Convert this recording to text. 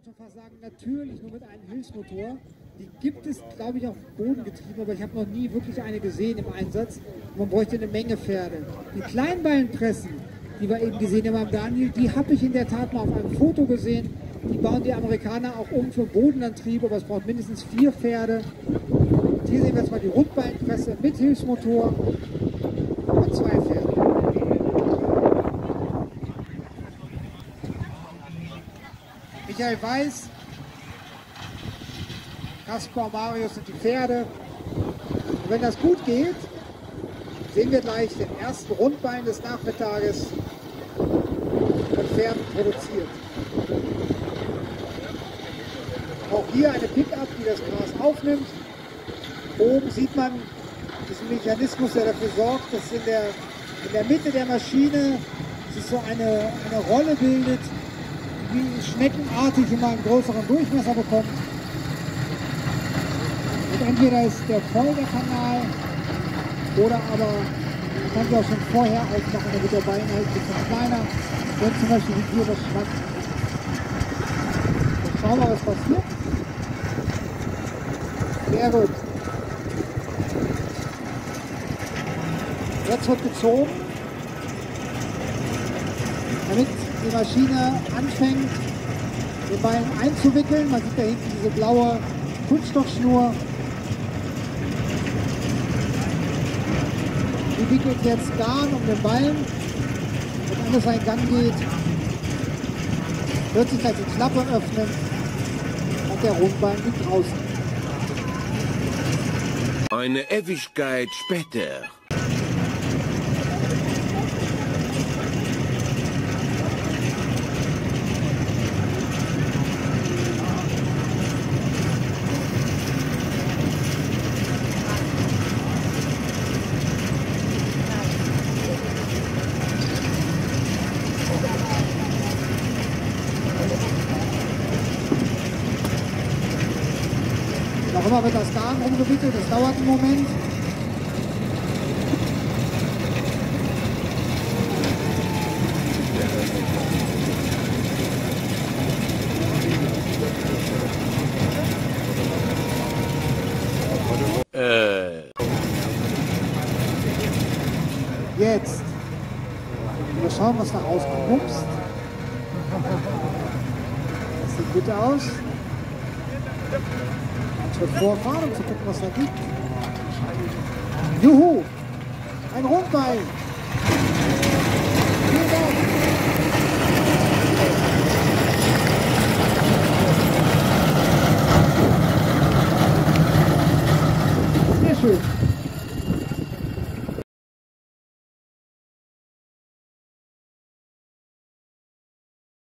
schon fast sagen, natürlich nur mit einem Hilfsmotor. Die gibt es, glaube ich, auch bodengetrieben, aber ich habe noch nie wirklich eine gesehen im Einsatz. Man bräuchte eine Menge Pferde. Die Kleinballenpressen, die wir eben gesehen haben am Daniel, die habe ich in der Tat mal auf einem Foto gesehen. Die bauen die Amerikaner auch um für Bodenantrieb, aber es braucht mindestens 4 Pferde. Und hier sehen wir jetzt mal die Rundballenpresse mit Hilfsmotor und 2 Pferde. Michael Weiß, Kaspar, Marius sind die Pferde. Und wenn das gut geht, sehen wir gleich den ersten Rundballen des Nachmittages von Pferden produziert. Auch hier eine Pickup, die das Gras aufnimmt. Oben sieht man diesen Mechanismus, der dafür sorgt, dass in der Mitte der Maschine sich so eine Rolle bildet, die schneckenartig immer einen größeren Durchmesser bekommt. Und entweder ist der voll, der Kanal, oder aber man kann sie auch schon vorher aufmachen, damit der Ballen halt ein bisschen kleiner, wenn zum Beispiel hier was schwappt. Jetzt schauen wir, was passiert. Sehr gut. Jetzt wird gezogen, damit die Maschine anfängt, den Ballen einzuwickeln. Man sieht da hinten diese blaue Kunststoffschnur. Die wickelt jetzt Garn um den Ballen. Wenn alles in Gang geht, wird sich gleich die Klappe öffnen und der Rundballen liegt draußen. Eine Ewigkeit später. Noch immer wird das Garn umgewickelt, das dauert einen Moment. Jetzt. Wir schauen, was da rauskommt. Ups. Das sieht gut aus. Schritt vorfahren, um zu gucken, was da liegt. Juhu! Ein Rundballen! Vielen Dank! Sehr schön.